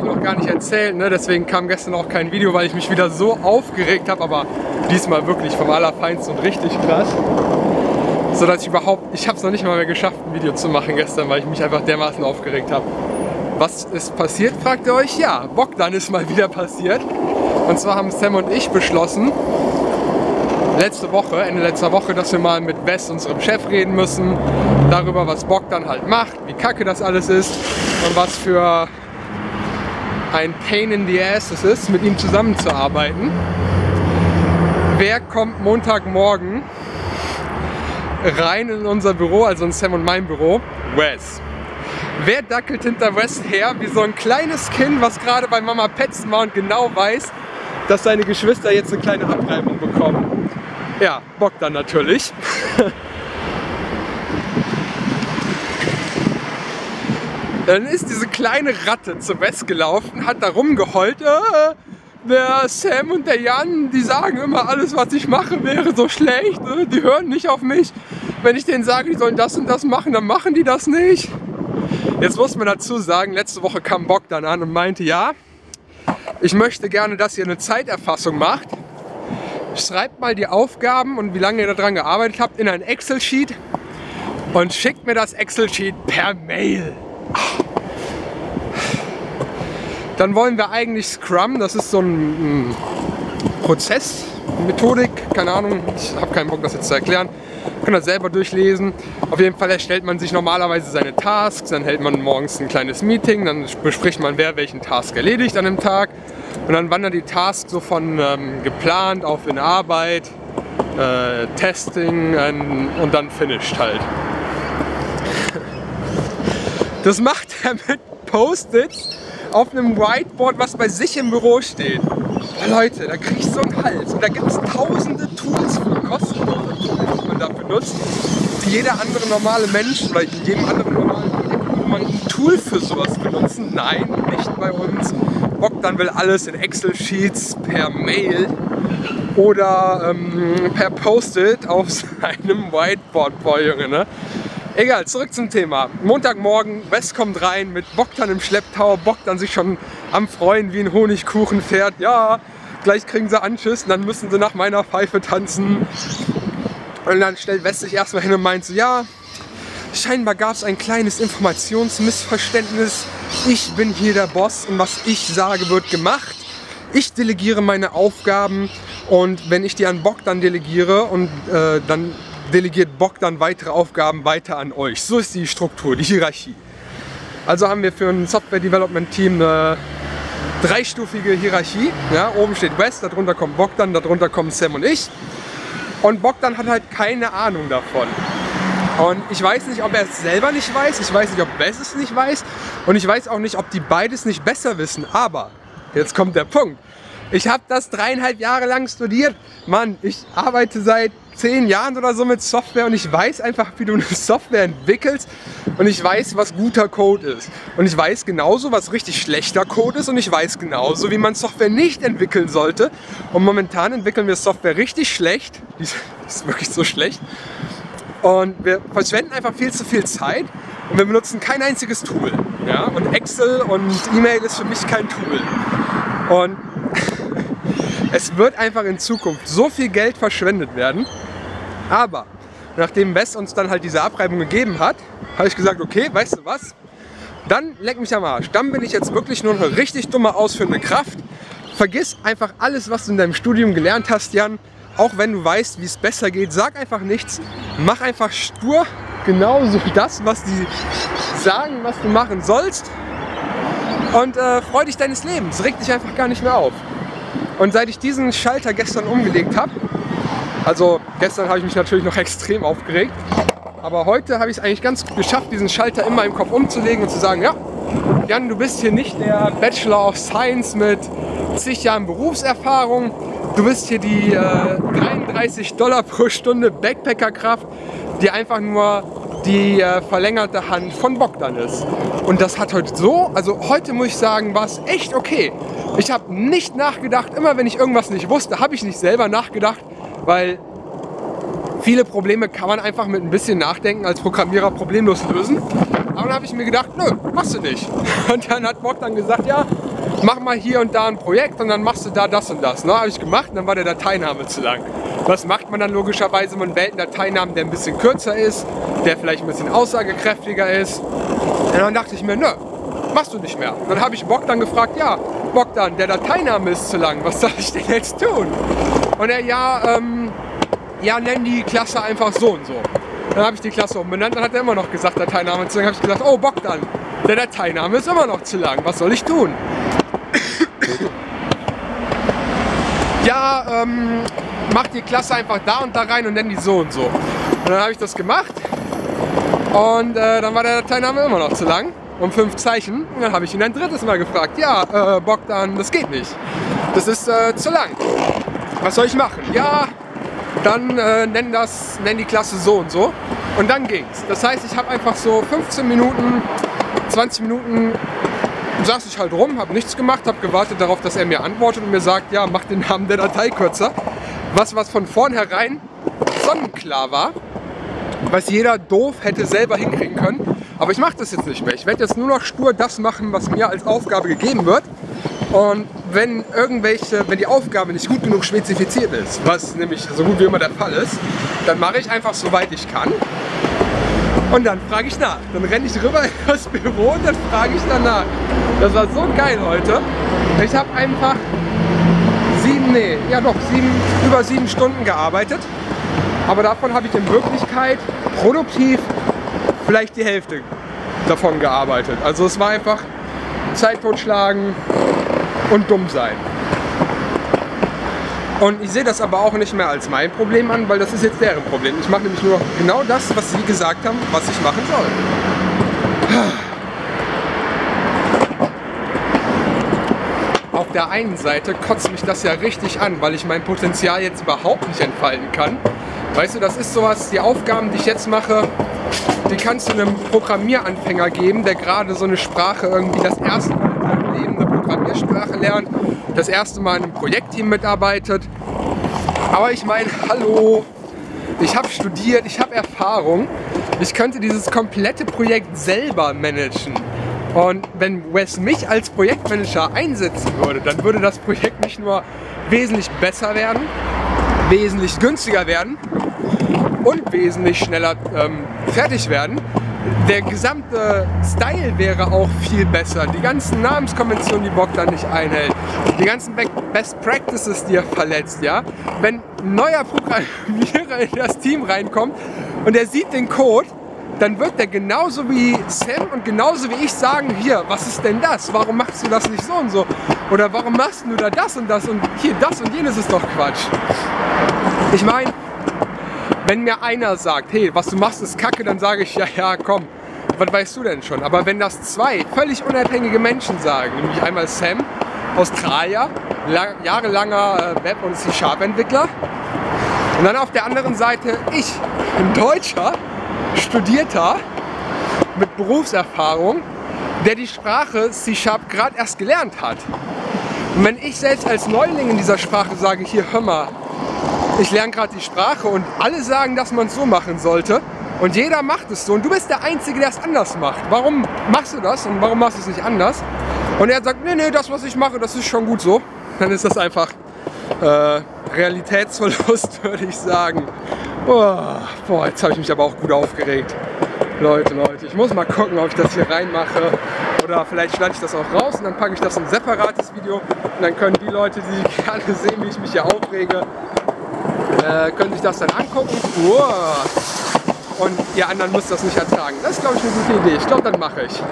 ich noch gar nicht erzählt, ne? Deswegen kam gestern auch kein Video, weil ich mich wieder so aufgeregt habe, aber diesmal wirklich vom Allerfeinsten und richtig krass. So dass ich habe es noch nicht mal mehr geschafft, ein Video zu machen gestern, weil ich mich einfach dermaßen aufgeregt habe. Was ist passiert, fragt ihr euch? Ja, Bogdan ist mal wieder passiert. Und zwar haben Sam und ich beschlossen, Ende letzter Woche, dass wir mal mit Wes, unserem Chef, reden müssen. Darüber, was Bogdan halt macht, wie kacke das alles ist und was für ein Pain in the Ass es ist, mit ihm zusammenzuarbeiten. Wer kommt Montagmorgen rein in unser Büro, also in Sam und mein Büro? Wes. Wer dackelt hinter Wes her wie so ein kleines Kind, was gerade bei Mama petzen war und genau weiß, dass seine Geschwister jetzt eine kleine Abreibung bekommen? Ja, Bogdan natürlich. Dann ist diese kleine Ratte zu Wes gelaufen, hat da rumgeheult. Der Sam und der Jan, die sagen immer, alles was ich mache wäre so schlecht. Die hören nicht auf mich. Wenn ich denen sage, die sollen das und das machen, dann machen die das nicht. Jetzt muss man dazu sagen, letzte Woche kam Bogdan an und meinte, ja, ich möchte gerne, dass ihr eine Zeiterfassung macht. Schreibt mal die Aufgaben und wie lange ihr daran gearbeitet habt in ein Excel-Sheet und schickt mir das Excel-Sheet per Mail. Dann wollen wir eigentlich Scrum, das ist so ein Prozessmethodik, keine Ahnung, ich habe keinen Bock das jetzt zu erklären, könnt ihr selber durchlesen. Auf jeden Fall erstellt man sich normalerweise seine Tasks, dann hält man morgens ein kleines Meeting, dann bespricht man, wer welchen Task erledigt an dem Tag und dann wandern die Tasks so von geplant auf in Arbeit, Testing und dann finished halt. Das macht er mit Post-its auf einem Whiteboard, was bei sich im Büro steht. Boah, Leute, da krieg ich so einen Hals. Und da gibt es tausende Tools für kostenlose Tools, die man dafür nutzt, die jeder andere normale Mensch oder in jedem anderen normalen Projekt würde man ein Tool für sowas benutzen. Nein, nicht bei uns. Bogdan will alles in Excel-Sheets per Mail oder per Post-it auf seinem Whiteboard, boah Junge, ne? Egal, zurück zum Thema. Montagmorgen, Wes kommt rein mit Bogdan im Schlepptau, Bogdan sich schon am Freuen wie ein Honigkuchenpferd. Ja, gleich kriegen sie Anschiss und dann müssen sie nach meiner Pfeife tanzen. Und dann stellt Wes sich erstmal hin und meint so, ja, scheinbar gab es ein kleines Informationsmissverständnis. Ich bin hier der Boss und was ich sage, wird gemacht. Ich delegiere meine Aufgaben und wenn ich die an Bogdan delegiere und dann delegiert Bogdan weitere Aufgaben weiter an euch. So ist die Struktur, die Hierarchie. Also haben wir für ein Software-Development-Team eine dreistufige Hierarchie. Ja, oben steht Wes, darunter kommt Bogdan, darunter kommen Sam und ich. Und Bogdan hat halt keine Ahnung davon. Und ich weiß nicht, ob er es selber nicht weiß, ich weiß nicht, ob Wes es nicht weiß und ich weiß auch nicht, ob die beides nicht besser wissen. Aber, jetzt kommt der Punkt. Ich habe das 3,5 Jahre lang studiert. Mann, ich arbeite seit 10 Jahren oder so mit Software und ich weiß einfach, wie du eine Software entwickelst und ich weiß, was guter Code ist. Und ich weiß genauso, was richtig schlechter Code ist und ich weiß genauso, wie man Software nicht entwickeln sollte. Und momentan entwickeln wir Software richtig schlecht. Die ist wirklich so schlecht. Und wir verschwenden einfach viel zu viel Zeit und wir benutzen kein einziges Tool. Ja? Und Excel und E-Mail ist für mich kein Tool. Und es wird einfach in Zukunft so viel Geld verschwendet werden. Aber nachdem Wes uns dann halt diese Abreibung gegeben hat, habe ich gesagt, okay, weißt du was? Dann leck mich am Arsch. Dann bin ich jetzt wirklich nur eine richtig dumme ausführende Kraft. Vergiss einfach alles, was du in deinem Studium gelernt hast, Jan. Auch wenn du weißt, wie es besser geht, sag einfach nichts. Mach einfach stur genauso das, was die sagen, was du machen sollst. Und freu dich deines Lebens. Reg dich einfach gar nicht mehr auf. Und seit ich diesen Schalter gestern umgelegt habe, also gestern habe ich mich natürlich noch extrem aufgeregt, aber heute habe ich es eigentlich ganz gut geschafft, diesen Schalter in meinem Kopf umzulegen und zu sagen, ja, Jan, du bist hier nicht der Bachelor of Science mit zig Jahren Berufserfahrung, du bist hier die $33 pro Stunde Backpackerkraft, die einfach nur die verlängerte Hand von Bogdan ist. Und das hat heute so, also heute muss ich sagen, war es echt okay. Ich habe nicht nachgedacht, immer wenn ich irgendwas nicht wusste, habe ich nicht selber nachgedacht, weil viele Probleme kann man einfach mit ein bisschen Nachdenken als Programmierer problemlos lösen. Aber dann habe ich mir gedacht, nö, machst du nicht. Und dann hat Bogdan gesagt, ja, mach mal hier und da ein Projekt und dann machst du da das und das. Ne? Habe ich gemacht und dann war der Dateiname zu lang. Was macht man dann logischerweise? Man wählt einen Dateinamen, der ein bisschen kürzer ist, der vielleicht ein bisschen aussagekräftiger ist. Und dann dachte ich mir, nö, machst du nicht mehr. Und dann habe ich Bogdan gefragt, ja, Bogdan, der Dateiname ist zu lang, was soll ich denn jetzt tun? Und er, ja, nenn die Klasse einfach so und so. Dann habe ich die Klasse umbenannt, dann hat er immer noch gesagt, Dateiname zu lang. Dann habe ich gesagt, oh Bogdan, der Dateiname ist immer noch zu lang, was soll ich tun? Ja, mach die Klasse einfach da und da rein und nenn die so und so. Und dann habe ich das gemacht und dann war der Dateiname immer noch zu lang, um 5 Zeichen. Und dann habe ich ihn ein drittes Mal gefragt, ja, Bogdan, das geht nicht, das ist zu lang. Was soll ich machen? Ja, dann nenn die Klasse so und so. Und dann ging's. Das heißt, ich habe einfach so 15 Minuten, 20 Minuten saß ich halt rum, habe nichts gemacht, habe gewartet darauf, dass er mir antwortet und mir sagt, ja, mach den Namen der Datei kürzer. Was von vornherein sonnenklar war, was jeder doof hätte selber hinkriegen können. Aber ich mache das jetzt nicht mehr. Ich werde jetzt nur noch stur das machen, was mir als Aufgabe gegeben wird. Und wenn die Aufgabe nicht gut genug spezifiziert ist, was nämlich so gut wie immer der Fall ist, dann mache ich einfach so weit ich kann. Und dann frage ich nach. Dann renne ich rüber in das Büro und dann frage ich danach. Das war so geil heute. Ich habe einfach über 7 Stunden gearbeitet. Aber davon habe ich in Wirklichkeit produktiv vielleicht die Hälfte davon gearbeitet. Also es war einfach Zeit totschlagen und dumm sein. Und ich sehe das aber auch nicht mehr als mein Problem an, weil das ist jetzt deren Problem. Ich mache nämlich nur noch genau das, was sie gesagt haben, was ich machen soll. Auf der einen Seite kotzt mich das ja richtig an, weil ich mein Potenzial jetzt überhaupt nicht entfalten kann. Weißt du, das ist sowas, die Aufgaben, die ich jetzt mache, die kannst du einem Programmieranfänger geben, der gerade so eine Sprache irgendwie das erste Mal in seinem Leben eine Programmiersprache lernt, das erste Mal in einem Projektteam mitarbeitet. Aber ich meine, hallo, ich habe studiert, ich habe Erfahrung, ich könnte dieses komplette Projekt selber managen. Und wenn Wes mich als Projektmanager einsetzen würde, dann würde das Projekt nicht nur wesentlich besser werden, wesentlich günstiger werden und wesentlich schneller fertig werden. Der gesamte Style wäre auch viel besser. Die ganzen Namenskonventionen, die Bogdan nicht einhält, die ganzen Best Practices, die er verletzt, ja. Wenn ein neuer Programmierer in das Team reinkommt und er sieht den Code, dann wird der genauso wie Sam und genauso wie ich sagen, hier, was ist denn das? Warum machst du das nicht so und so? Oder warum machst du da das und hier, das und jenes ist doch Quatsch. Ich meine, wenn mir einer sagt, hey, was du machst ist Kacke, dann sage ich, ja, komm, was weißt du denn schon? Aber wenn das 2 völlig unabhängige Menschen sagen, nämlich einmal Sam, Australier, jahrelanger Web- und C-Sharp-Entwickler, und dann auf der anderen Seite ich, ein Deutscher, Studierter, mit Berufserfahrung, der die Sprache C-Sharp gerade erst gelernt hat. Und wenn ich selbst als Neuling in dieser Sprache sage, hier, hör mal, ich lerne gerade die Sprache und alle sagen, dass man es so machen sollte und jeder macht es so und du bist der Einzige, der es anders macht. Warum machst du das und warum machst du es nicht anders? Und er sagt, nee, das, was ich mache, das ist schon gut so. Dann ist das einfach Realitätsverlust, würde ich sagen. Boah, jetzt habe ich mich aber auch gut aufgeregt. Leute, ich muss mal gucken, ob ich das hier reinmache. Oder vielleicht schneide ich das auch raus und dann packe ich das in ein separates Video. Und dann können die Leute, die gerne sehen, wie ich mich hier aufrege, können sich das dann angucken. Wow. Und ihr anderen müsst das nicht ertragen. Das ist, glaube ich, eine gute Idee. Ich glaube, dann mache ich.